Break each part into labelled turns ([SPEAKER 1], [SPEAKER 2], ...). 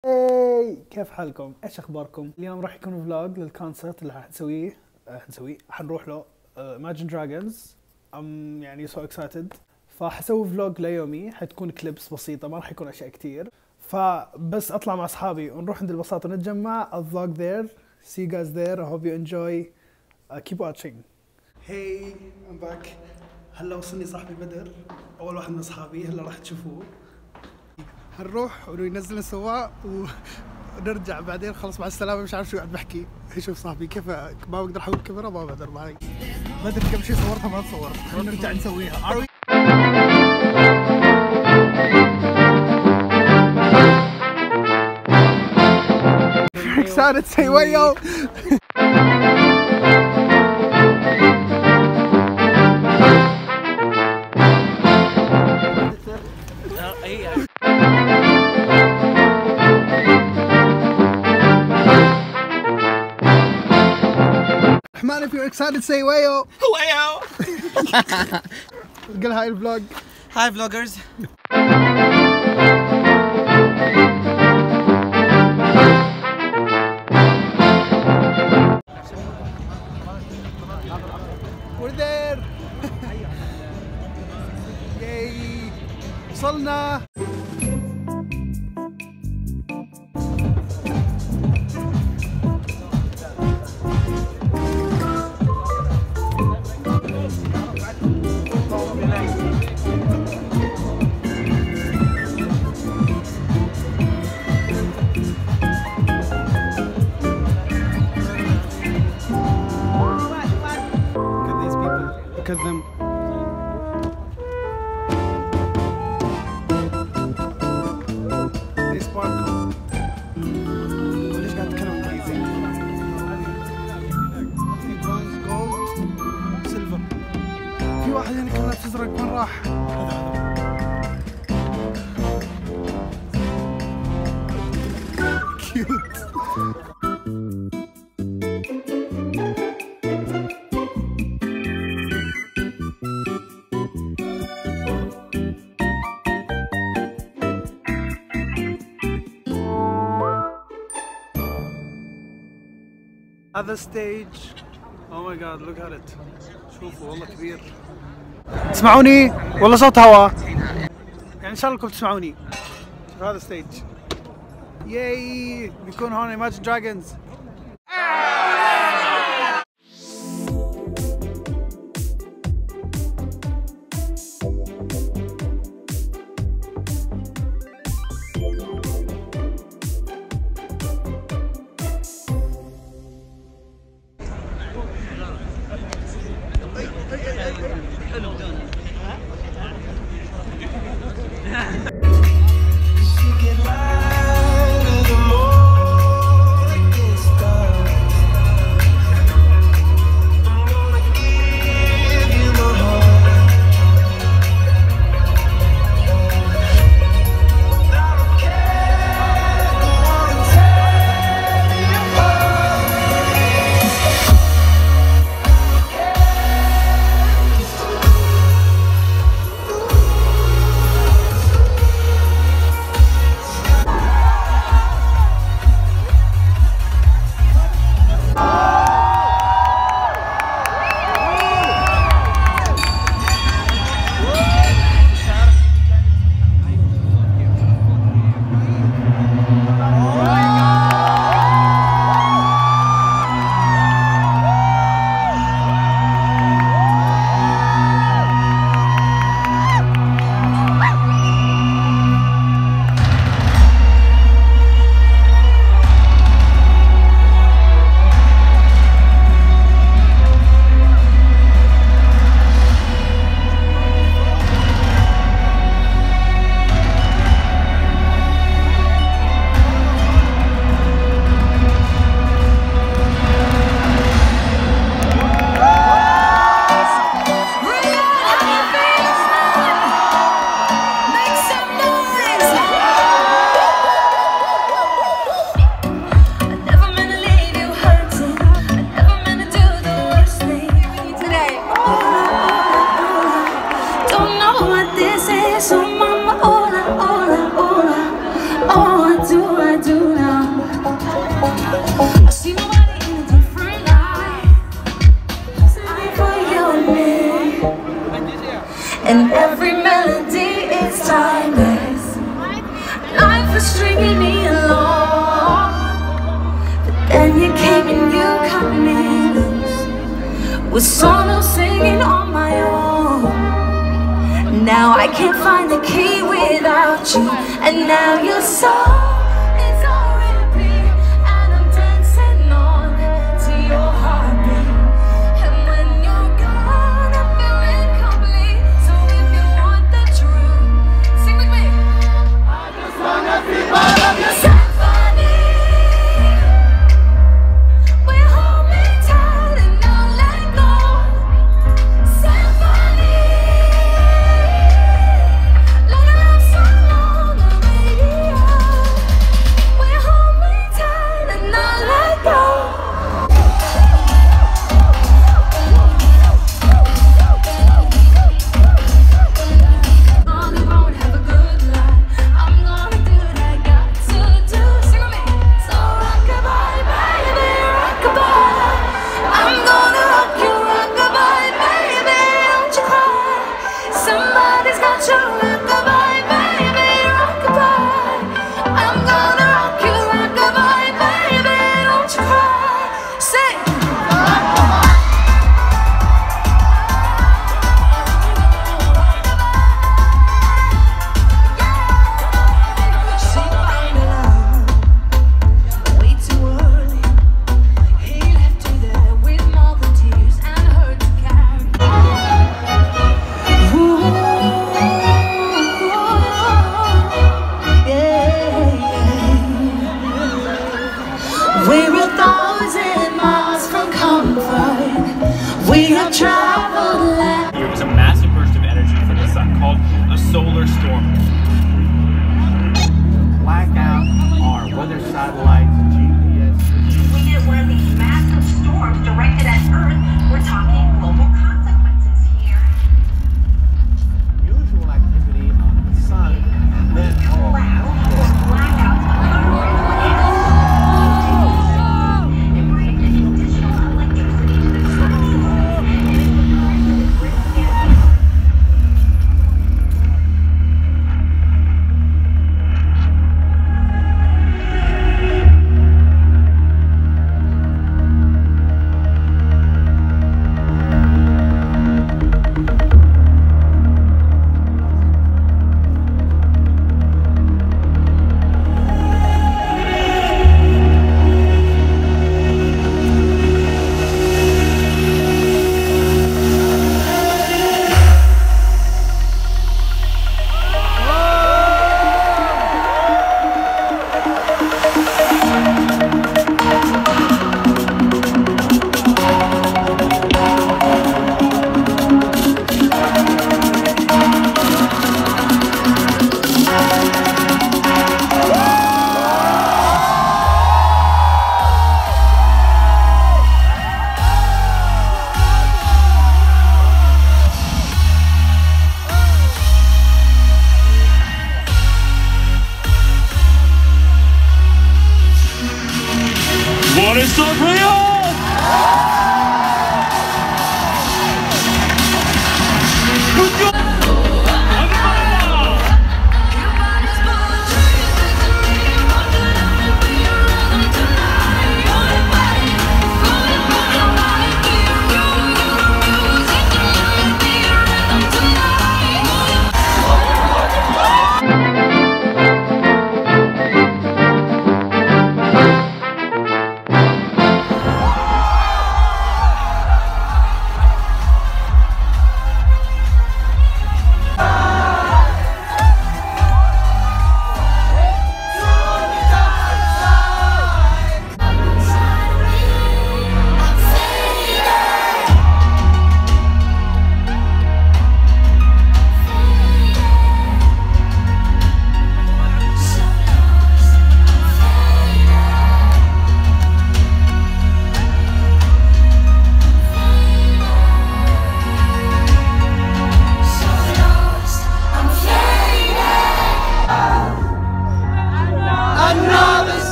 [SPEAKER 1] هاي كيف حالكم؟ ايش اخباركم؟ اليوم راح يكون فلوج للكونسرت اللي حنروح له Imagine Dragons. يعني so excited. فحسوي فلوج ليومي، حتكون كليبس بسيطة، ما راح يكون اشياء كتير. فبس اطلع مع اصحابي ونروح عند البساطة ونتجمع. I'll vlog there. See you guys there. I hope you enjoy. Keep watching. Hey, I'm back. هلا وصلني صاحبي بدر، اول واحد من اصحابي، هلا راح تشوفوه. هنروح وننزل سوا ونرجع بعدين. خلص مع السلامه، مش عارف شو قاعد بحكي. شوف صاحبي كيف ما بقدر احول الكاميرا، ما بقدر معي. بدر كم شيء صورتها ما تصورت، نرجع نسويها. excited to say wayo. Man, if you're excited, say wayo.
[SPEAKER 2] Wayo.
[SPEAKER 1] قل هاي الفلوج.
[SPEAKER 2] Hi vloggers.
[SPEAKER 1] We're there. Yay. وصلنا. Look at them. They sparkle. ليش قاعد تتكلم انجليزي؟ في برونز، جولد، سيلفر. في واحد هنا كان لابس ازرق، وين راح؟ كيوت. هذا ستيج. Oh my god, look at it. شوفوا والله كبير. تسمعوني؟ والله صوت هواء. يعني ان شاء الله انكم تسمعوني. شوف هذا ستيج. ياي بيكون هون Imagine Dragons.
[SPEAKER 2] was solo singing on my own. Now I can't find the key without you, and now your soul is on repeat, and I'm dancing on to your heartbeat. And when you're gone, I feel incomplete. So if you want the truth, sing with me. I just wanna be part of your symphony. Will hold me tight and not let go. Symphony, like a love song on the radio. Will hold me tight and not let go. Gonna go and have a good life. I'm gonna do what I got to do. Sing with me. So rockabye, baby, rockabye. I'm gonna rock you, rockabye, baby. Don't you cry. Somebody's got your rockabye, baby, rockabye. I'm gonna rock you, rockabye, baby. Don't you cry. Sing. She found a love way too early. He left you there with all the tears and hurt to carry. Ooh, yeah. We're 1,000 miles from comfort. We have traveled land.
[SPEAKER 3] It was a massive burst of energy from the sun called a solar storm. Blackout our weather satellites, GPS.
[SPEAKER 4] We get one of these massive storms directed at Earth, we're talking global consequences here.
[SPEAKER 3] Unusual activity on the sun, and then
[SPEAKER 4] Wow, this blackouts it brings additional electricity to the sun.
[SPEAKER 3] what is up, Riyadh? Good job.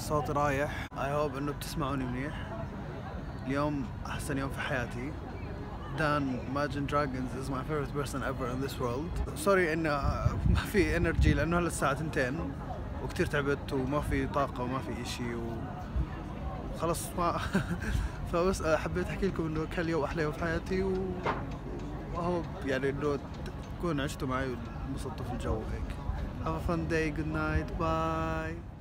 [SPEAKER 1] صوتي رايح. I hope انه بتسمعوني منيح. اليوم احسن يوم في حياتي. Dan Imagine Dragons is my favorite person ever in this world. سوري انه ما في انرجي لانه هلا الساعة 2 وكتير تعبت وما في طاقة وما في اشي وخلص ما فبس حبيت احكي لكم انه كان اليوم احلى يوم في حياتي وهو يعني انه تكونوا عشتوا معي وانبسطتوا في الجو هيك. Have a fun day, good night, bye.